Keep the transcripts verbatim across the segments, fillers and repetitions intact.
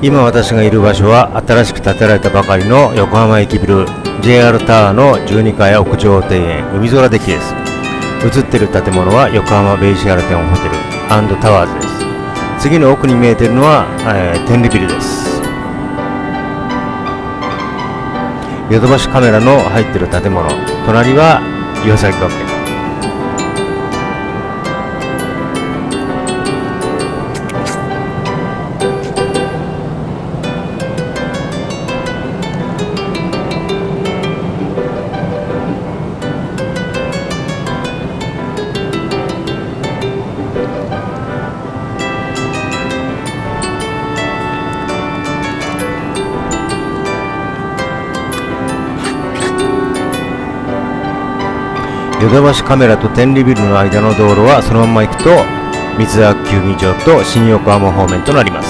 今私がいる場所は新しく建てられたばかりの横浜駅ビル ジェイアール タワーのじゅうにかい屋上庭園海空デッキです。映っている建物は横浜ベイシアラテンホテル&タワーズです。次の奥に見えているのは、えー、天理ビルです。ヨドバシカメラの入っている建物、隣は岩崎学園。ヨドバシカメラと天理ビルの間の道路はそのまま行くと三沢球技場と新横浜方面となります。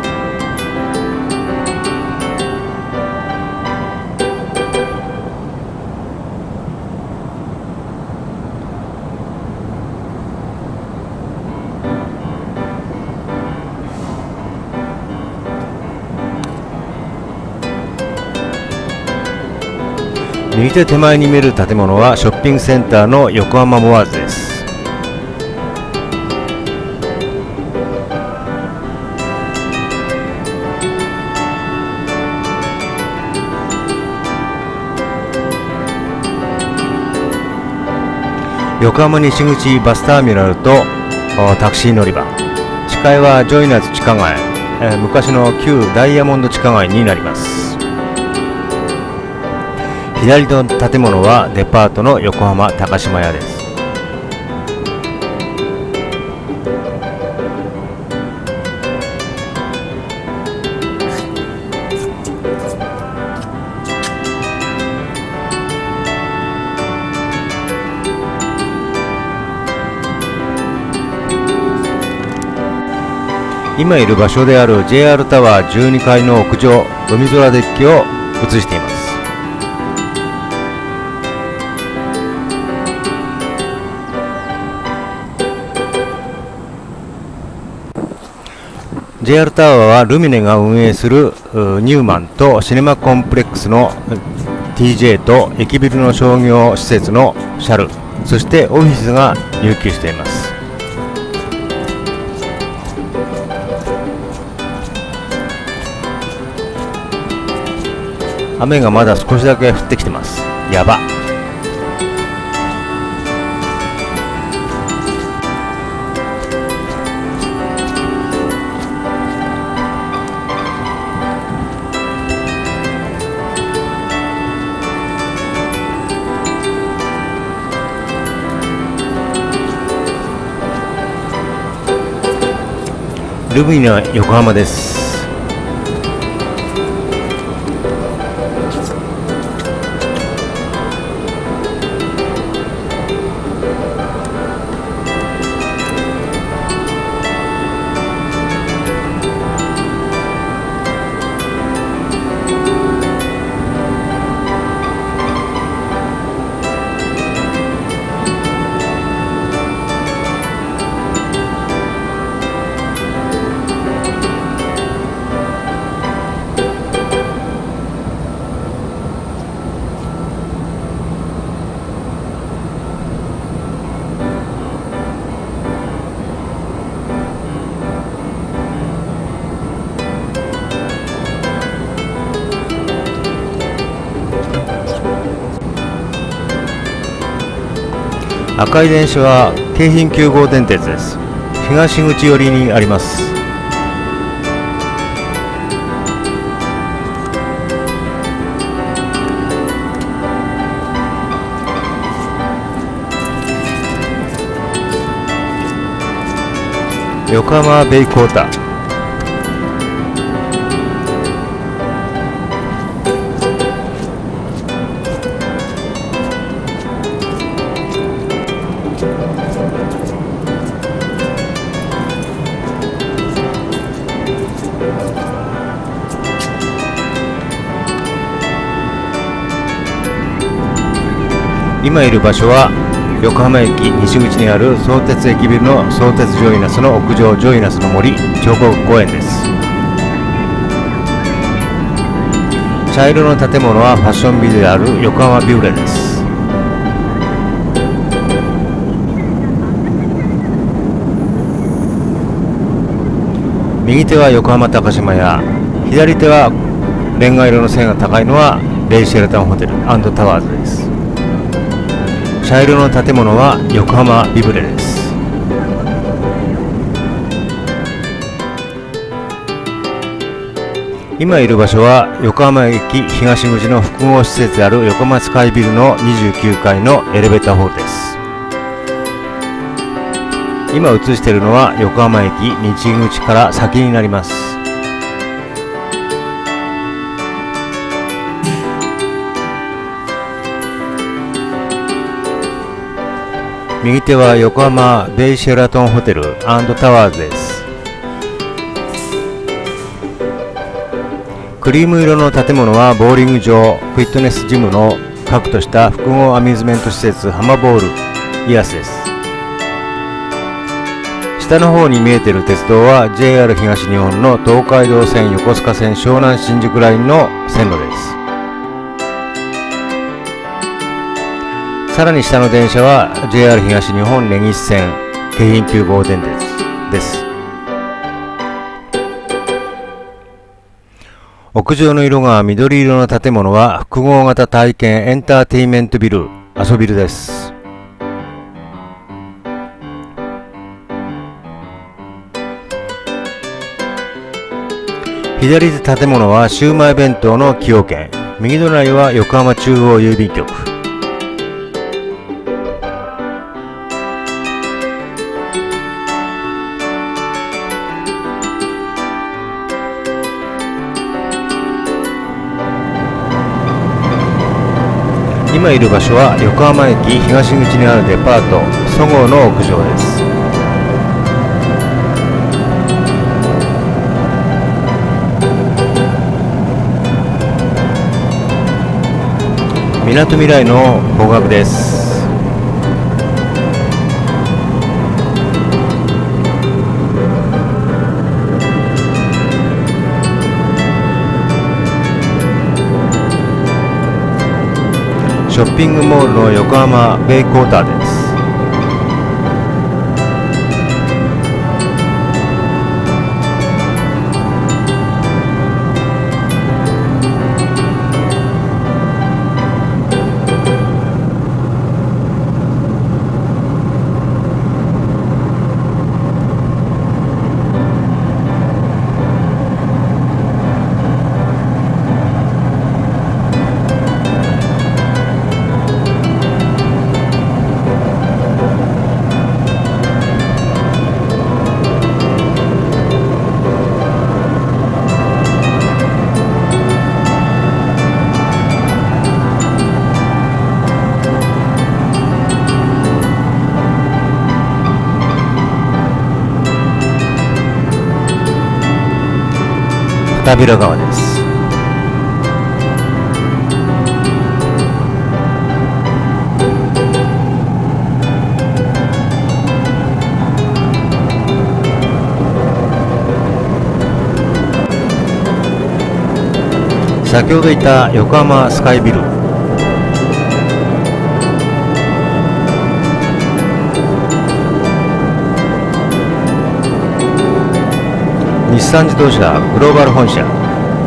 右手手前に見える建物はショッピングセンターの横浜モアーズです。横浜西口バスターミナルとタクシー乗り場、地下はジョイナーズ地下街、えー、昔の旧ダイヤモンド地下街になります。左の建物はデパートの横浜高島屋です。今いる場所である ジェイアール タワーじゅうにかいの屋上海空デッキを映しています。ジェイアール タワーはルミネが運営するニューマンとシネマコンプレックスの ティージェー と駅ビルの商業施設のシャル、そしてオフィスが入居しています。雨がまだ少しだけ降ってきてます。やば。ルミネ横浜です。赤い電車は京浜きゅう号電鉄です。東口寄りにあります。横浜ベイクォーター。今いる場所は横浜駅西口にある相鉄駅ビルの相鉄ジョイナスの屋上ジョイナスの森彫刻公園です。 茶色の建物はファッションビルである横浜ビューレです。右手は横浜高島屋、左手はレンガ色の線が高いのはレイシェルタンホテル&タワーズです。茶色の建物は横浜ビブレです。今いる場所は横浜駅東口の複合施設である横浜スカイビルのにじゅうきゅうかいのエレベーターホールです。今映しているのは横浜駅西口から先になります。右手は横浜ベイシェラトンホテル&タワーズです。クリーム色の建物はボーリング場、フィットネスジムの核とした複合アミューズメント施設ハマボールイアスです。下の方に見えている鉄道は ジェイアール 東日本の東海道線、横須賀線、湘南新宿ラインの線路です。さらに下の電車は ジェイアール 東日本根岸線京浜急行電鉄です。屋上の色が緑色の建物は複合型体験エンターテインメントビル、アソビルです。左手建物はシウマイ弁当の崎陽軒、右隣は横浜中央郵便局。今いる場所は横浜駅東口にあるデパートそごうの屋上です。みなとみらいの方角です。ショッピングモールの横浜ベイクォーターです。片平川です。先ほど言った横浜スカイビル、日産自動車グローバル本社、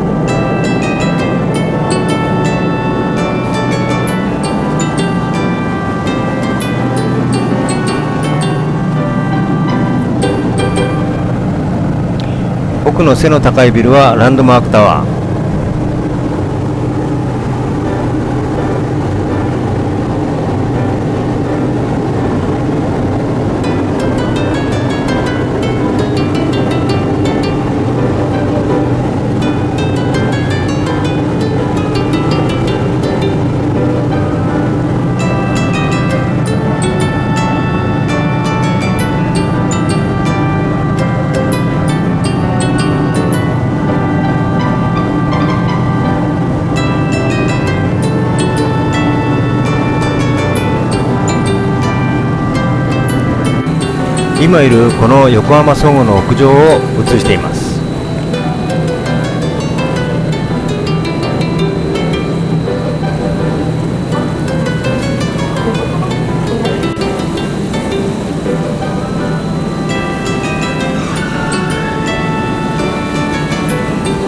奥の背の高いビルはランドマークタワー。今いるこの横浜そごうの屋上を映しています。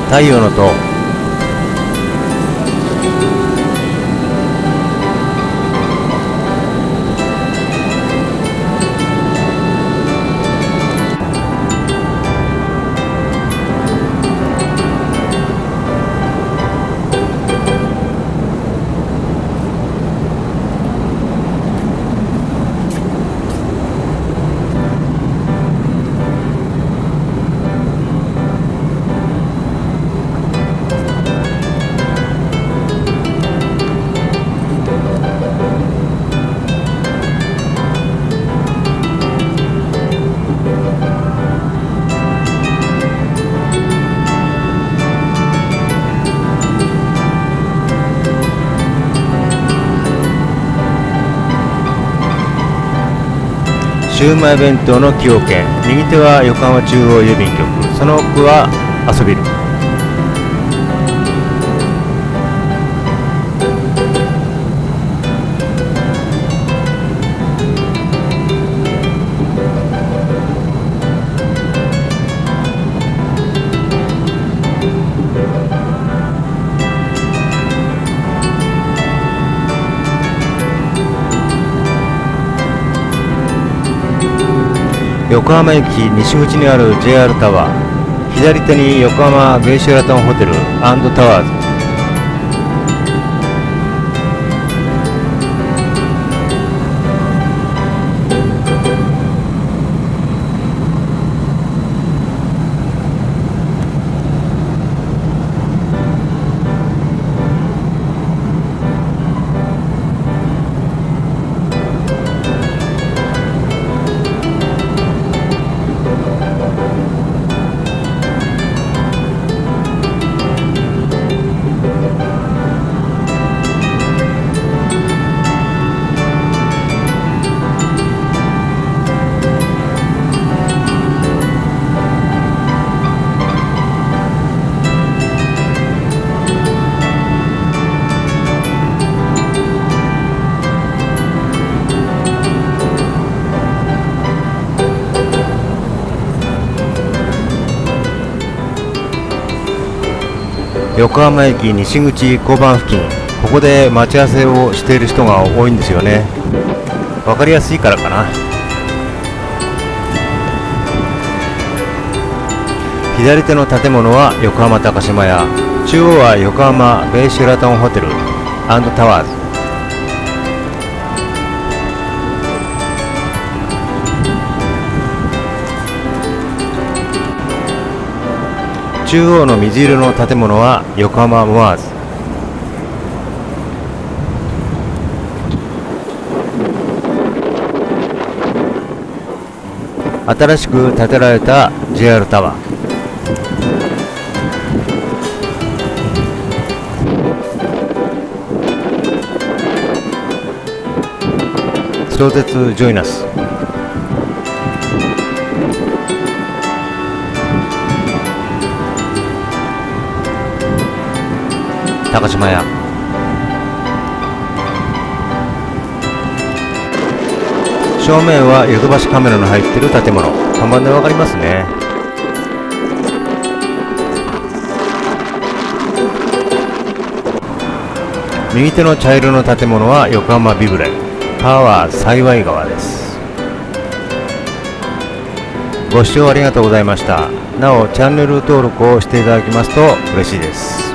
太陽の塔。シウマイ弁当の崎陽軒。右手は横浜中央郵便局、その奥は遊びる。横浜駅西口にある ジェイアール タワー。左手に横浜ベイシェラトンホテル&タワーズ。横浜駅西口交番付近、ここで待ち合わせをしている人が多いんですよね。わかりやすいからかな。左手の建物は横浜高島屋、中央は横浜ベイシェラトンホテル&タワーズ。中央の水色の建物は横浜モアーズ。新しく建てられた ジェイアール タワー。相鉄ジョイナス。高島屋。正面はヨドバシカメラの入っている建物。看板でわかりますね。右手の茶色の建物は横浜ビブレ。川は幸川です。ご視聴ありがとうございました。なおチャンネル登録をしていただきますと嬉しいです。